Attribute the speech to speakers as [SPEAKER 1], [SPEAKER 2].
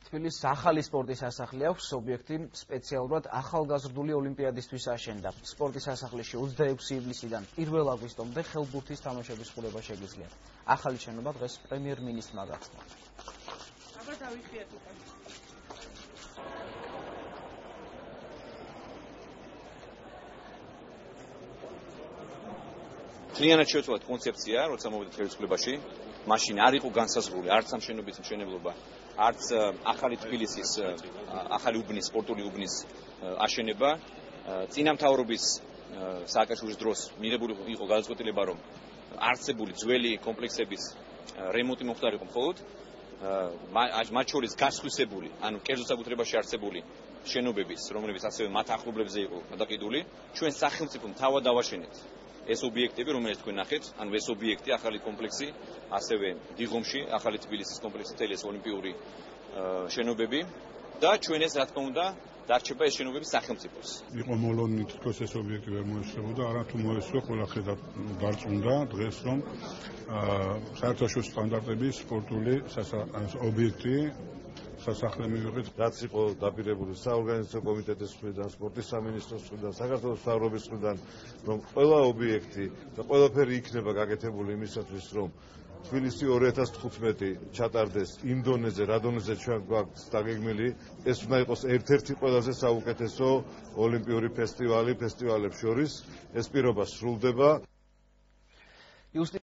[SPEAKER 1] თბილისის ახალი სპორტის სასახლე აქვს ობიექტი სპეციალურად ახალგაზრდული ოლიმპიადისთვის აშენდა. სპორტის სასახლეში 26 ივლისიდან 1 აგვისტომდე ხელბურთის თამაშების ყურება შეგიძლიათ. ახალი შენობა დღეს პრემიერ-მინისტრმა გახსნა.
[SPEAKER 2] აბა დავიხიათ უკან.
[SPEAKER 3] Მთლიანად შევცვალეთ კონცეფცია, როცა მოვიდეთ ხელისუფლებაში, მაშინ არ იყო განსაზღვრული არც ამ შენობის მშენებლობა, არც ახალი თბილისის, ახალი უბნის, სპორტული უბნის აშენება. წინამთავრობის სააკაშვილის დროს მიღებული იყო გადაწყვეტილება, რომ არსებული ძველი კომპლექსების რემონტი მოხდარიყო მხოლოდ მათ შორის გასხვისებული, ანუ კერძო საკუთრებაში არსებული შენობების, რომლებიც ასევე მათ ახლობლებზე იყო გადაკიდული, ჩვენ სახელმწიფომ თავად დავაშენეთ ეს ობიექტები, რომელიც თქვენ ნახეთ, ანუ ეს ობიექტი, ახალი კომპლექსი, ასევე დიღომში, ახალი თბილისის კომპლექსი, თელეს ოლიმპიური შენობები და ჩვენ ეს, რა თქმა უნდა, დარჩება ეს შენობები სახელმწიფოს.
[SPEAKER 4] იყო მოლონი თითქოს ეს ობიექტი ვერ მოესწრებოდა, არათუ მოესწრო, ყველა ხედავ დარწმუნდა დღეს, რომ საერთაშორისო სტანდარტების სპორტული ობიექტი სასახლე მივიღეთ.
[SPEAKER 5] რაც იყო დაპირებული საორგანიზაციო კომიტეტის მხრიდან, სპორტის სამინისტროს მხრიდან, საქართველოს მთავრობის მხრიდან, რომ ყველა ობიექტი და ყველაფერი იქნება გაკეთებული იმისათვის, რომ თბილისი 2015 ჩატარდეს იმ დონეზე, რა დონეზე ჩვენ გვაქვს დაგეგმილი, ეს უნდა იყოს ერთ-ერთი ყველაზე საუკეთესო ოლიმპიური ფესტივალებს შორის. ეს პირობა სრულდება.